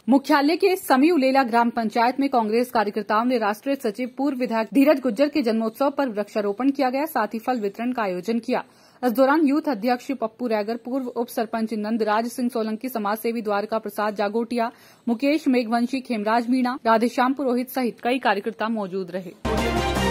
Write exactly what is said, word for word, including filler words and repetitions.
मुख्यालय के समी उलेला ग्राम पंचायत में कांग्रेस कार्यकर्ताओं ने राष्ट्रीय सचिव पूर्व विधायक धीरज गुज्जर के जन्मोत्सव पर वृक्षारोपण किया गया, साथ ही फल वितरण का आयोजन किया। इस दौरान यूथ अध्यक्ष पप्पू रैगर, पूर्व उप सरपंच नंदराज सिंह सोलंकी, समाज सेवी द्वारका प्रसाद जागोटिया, मुकेश मेघवंशी, खेमराज मीणा, राधेश्याम पुरोहित सहित कई कार्यकर्ता मौजूद रहे।